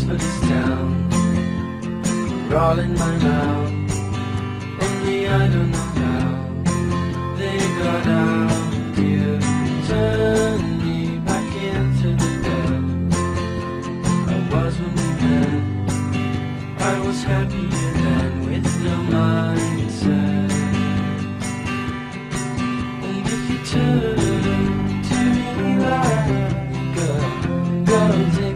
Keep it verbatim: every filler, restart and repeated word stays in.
for this town were all in my mouth. Only I don't know how they got out. You turned me back into the bed I was when we met. I was happier then with no mindset. And if you turn to me like a girl, girl,